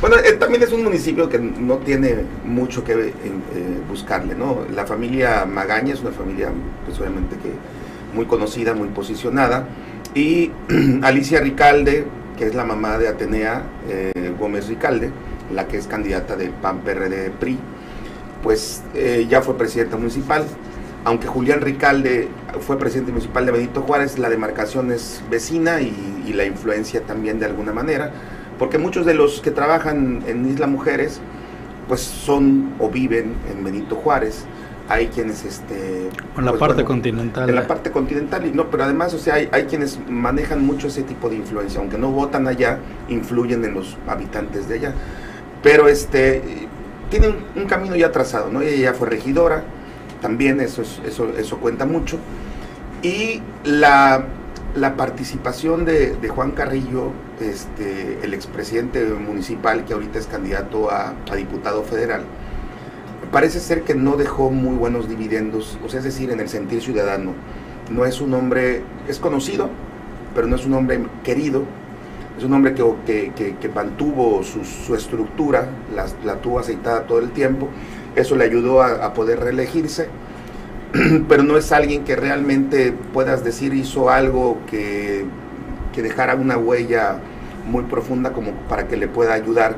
Bueno, también es un municipio que no tiene mucho que buscarle, ¿no? La familia Magaña es una familia, pues obviamente que muy conocida, muy posicionada, y Alicia Ricalde, que es la mamá de Atenea Gómez Ricalde, la que es candidata del PAN PRD PRI, pues ya fue presidenta municipal. Aunque Julián Ricalde fue presidente municipal de Benito Juárez, la demarcación es vecina y la influencia también de alguna manera, porque muchos de los que trabajan en Isla Mujeres pues son o viven en Benito Juárez. Hay quienes en la pues, parte bueno, continental. En la parte continental, y no, pero además, o sea, hay quienes manejan mucho ese tipo de influencia, aunque no votan allá, influyen en los habitantes de allá. Pero tiene un camino ya trazado, ¿no? Ella ya fue regidora, también eso cuenta mucho. Y la participación de Juan Carrillo, el expresidente municipal, que ahorita es candidato a diputado federal, parece ser que no dejó muy buenos dividendos, o sea, es decir, en el sentir ciudadano. No es un hombre, es conocido, pero no es un hombre querido. Es un hombre que mantuvo su estructura, la tuvo aceitada todo el tiempo. Eso le ayudó a poder reelegirse, pero no es alguien que realmente puedas decir hizo algo que dejara una huella muy profunda como para que le pueda ayudar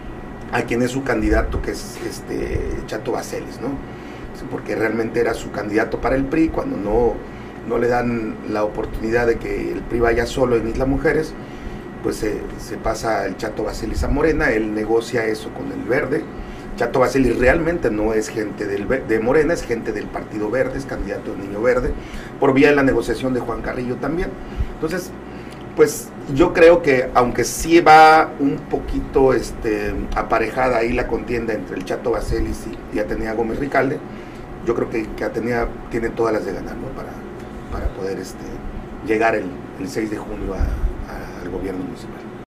a quien es su candidato, que es Chato Bacelis, ¿no? Porque realmente era su candidato para el PRI. Cuando no le dan la oportunidad de que el PRI vaya solo en Isla Mujeres, pues se pasa el Chato Bacelis a Morena. Él negocia eso con el Verde. Chato Bacelis realmente no es gente de Morena, es gente del Partido Verde, es candidato del Niño Verde, por vía de la negociación de Juan Carrillo también. Entonces, pues yo creo que aunque sí va un poquito aparejada ahí la contienda entre el Chato Bacelis y Atenea Gómez Ricalde, yo creo que Atenea tiene todas las de ganar, ¿no? para poder llegar el 6 de junio al gobierno municipal.